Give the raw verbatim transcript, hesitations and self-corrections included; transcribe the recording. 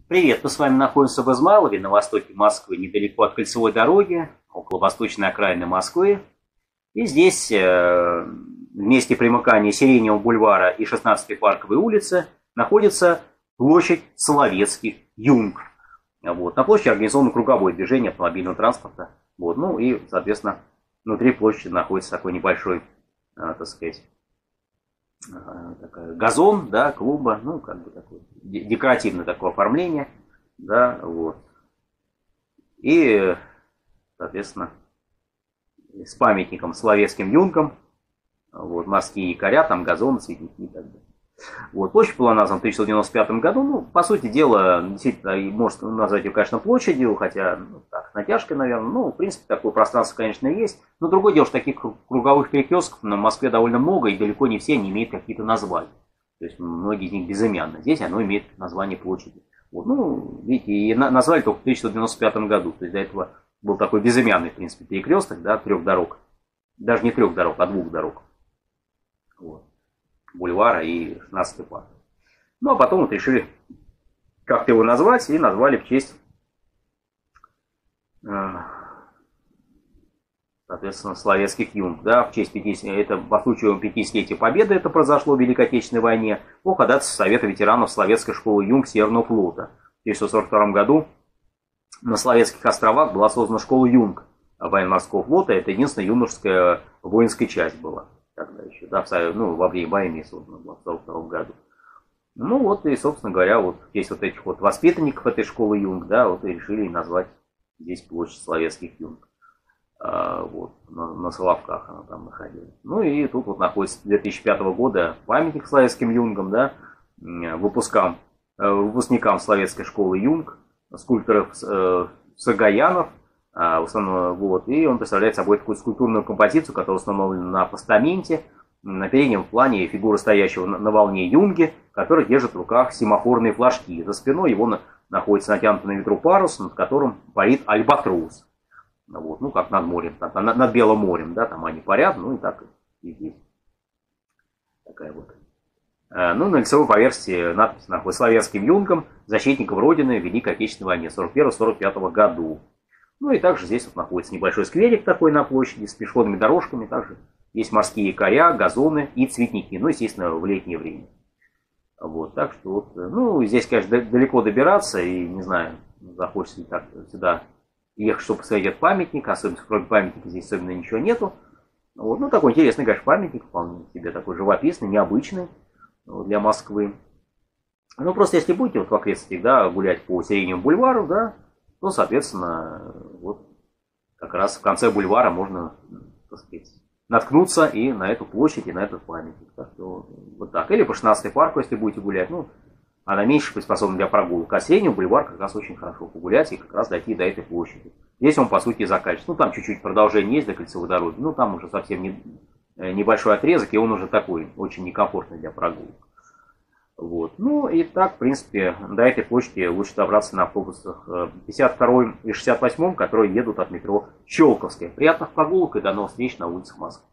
Привет, мы с вами находимся в Измайлове, на востоке Москвы, недалеко от кольцевой дороги, около восточной окраины Москвы. И здесь, э, в месте примыкания Сиреневого бульвара и шестнадцатой Парковой улицы, находится площадь Соловецких юнг. Вот. На площади организовано круговое движение автомобильного транспорта. Вот. Ну и, соответственно, внутри площади находится такой небольшой, э, так сказать, такая, газон, да, клуба, ну, как бы такое декоративное такое оформление, да, вот. И, соответственно, с памятником соловецким юнгам, вот, морские якоря, там газоны, цветники и так далее. Вот, площадь была названа в тысяча девятьсот девяносто пятом году, ну, по сути дела, действительно, можно назвать ее, конечно, площадью, хотя, ну, так, натяжкой, наверное, ну, в принципе, такое пространство, конечно, есть, но другое дело, что таких круговых перекрестков на Москве довольно много, и далеко не все они имеют какие-то названия, то есть многие из них безымянны, здесь оно имеет название площади. Вот, ну, видите, и назвали только в тысяча девятьсот девяносто пятом году, то есть до этого был такой безымянный, в принципе, перекресток, да, трех дорог, даже не трех дорог, а двух дорог. Вот. Бульвара и шестнадцатой Парк. Ну, а потом вот решили как-то его назвать и назвали в честь, соответственно, Соловецких юнг. Да, в честь пятидесятилетия, это по случаю пятидесятилетия Победы это произошло в Великой Отечественной войне, по ходатайству Совета ветеранов Соловецкой школы юнг Северного флота. В тысяча девятьсот сорок втором году на Соловецких островах была создана школа юнг военно-морского флота. Это единственная юношеская воинская часть была. Тогда еще, да, в, ну, во время войны создана была в сорок втором году. Ну вот и, собственно говоря, вот здесь вот этих вот воспитанников этой школы юнг, да, вот и решили назвать здесь площадь Соловецких юнг. А, вот, на, на Соловках она там находилась. Ну и тут вот находится с две тысячи пятого года памятник Соловецким юнгам, да, выпускам, выпускникам Соловецкой школы юнг, скульпторов э, Сагаянов. В основном, вот, и он представляет собой такую скульптурную композицию, которая установлена на постаменте. На переднем плане фигура стоящего на, на волне юнги, который держит в руках семафорные флажки. За спиной его на, находится натянутый на ветру парус, над которым парит альбатрос. Вот, ну, как над морем, над, над Белым морем, да, там они парят, ну и так и здесь. Такая вот. Ну, на лицевой поверхности надпись находится Соловецким юнгам, защитникам Родины в Великой Отечественной войне сорок первого — сорок пятого году. Ну и также здесь вот находится небольшой скверик такой на площади с пешеходными дорожками. Также есть морские якоря, газоны и цветники. Ну, естественно, в летнее время. Вот, так что вот, ну, здесь, конечно, далеко добираться. И, не знаю, захочется ли так сюда ехать, чтобы посмотреть этот памятник. Особенно, кроме памятника, здесь особенно ничего нету. Вот, ну, такой интересный, конечно, памятник. Вполне себе такой живописный, необычный для Москвы. Ну, просто если будете вот в окрестностях, да, гулять по Сиреневому бульвару, да, то, соответственно, вот как раз в конце бульвара можно, так сказать, наткнуться и на эту площадь, и на этот памятник. Так что вот так. Или по шестнадцатой Парку, если будете гулять. Ну, она меньше приспособлена для прогулок. А Сиреневый бульвар как раз очень хорошо погулять и как раз дойти до этой площади. Здесь он, по сути, заканчивается. Ну, там чуть-чуть продолжение есть до кольцевой дороги. Ну, там уже совсем не, небольшой отрезок, и он уже такой, очень некомфортный для прогулок. Вот. Ну и так, в принципе, до этой площади лучше добраться на автобусах пятьдесят втором и шестьдесят восьмом, которые едут от метро Щелковская. Приятных прогулок и до новых встреч на улицах Москвы.